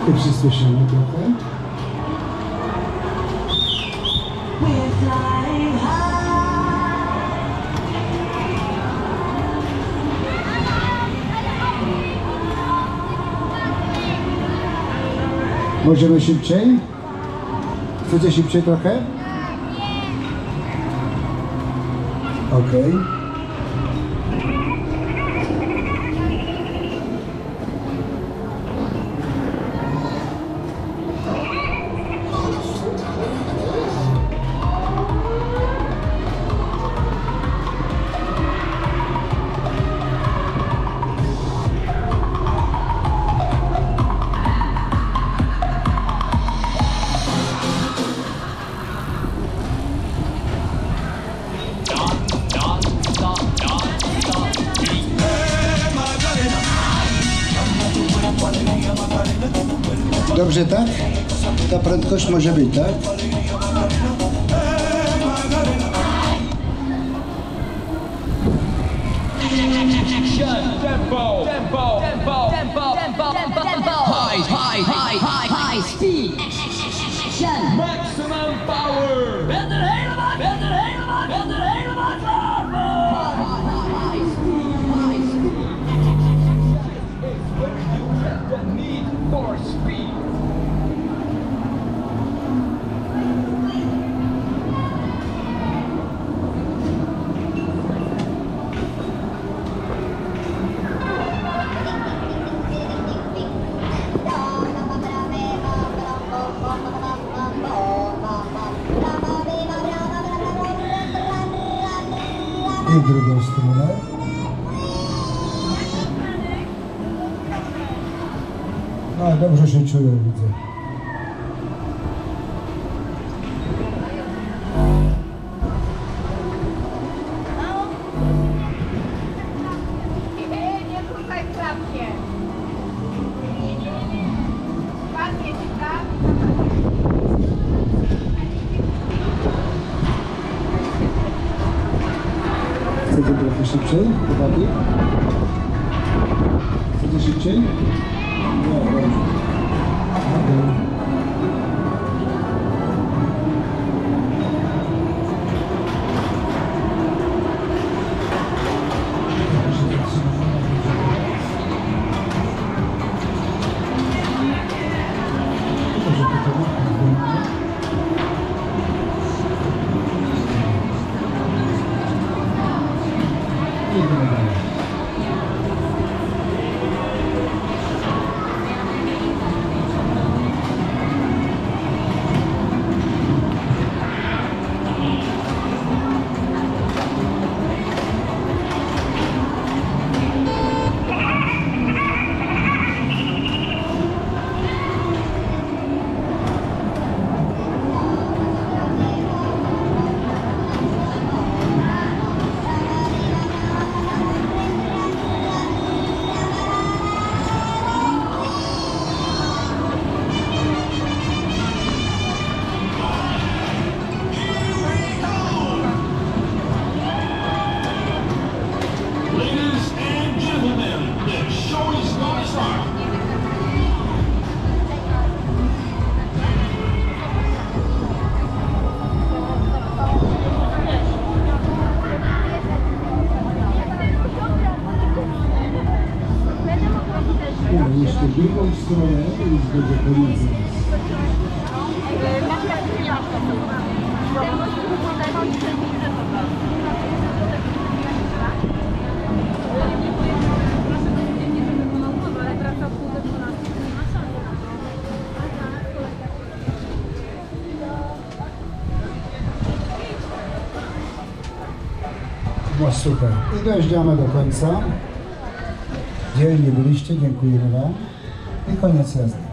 I przyspieszymy trochę. Możemy szybciej? Chcecie szybciej trochę? Okej. Dobrze, tak? Ta prędkość może być, tak? Tempo, tempo, tempo, tempo, tempo, tempo. High speed. Maximum power. Better helemaal, better helemaal, better helemaal. High speed. It's where you get the need for speed. I w drugą stronę. A, dobrze się czują, widzę. Nie rzucaj klapcie. Ładnie ci tak. Chcecie trochę szybciej, chłopaki? Chcecie szybciej? No, dobrze. Okay. Jeszcze drugą stronę, to już będzie pomiędzy nas. No super. I dojeżdżamy do końca. Dzielnie byliście, dziękujemy Wam. I koniec jazdy.